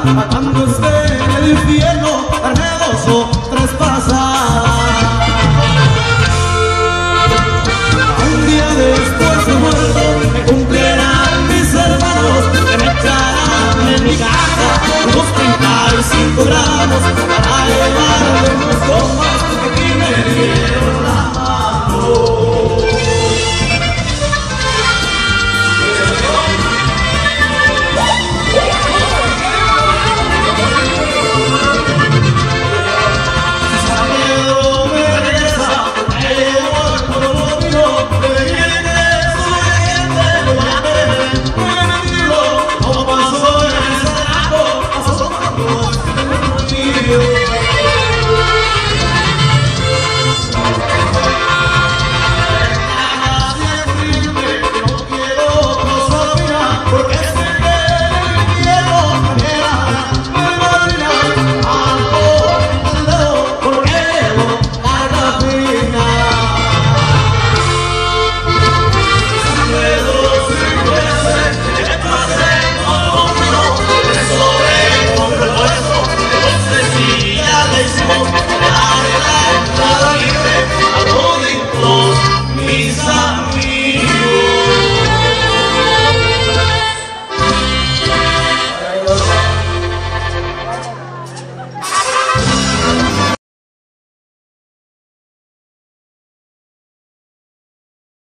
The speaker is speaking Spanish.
cuando esté en el infierno, darme 2 o 3 pasadas. Un día después de muerto, me cumplirán mis hermanos, que me echarán en mi casa unos 35 gramos.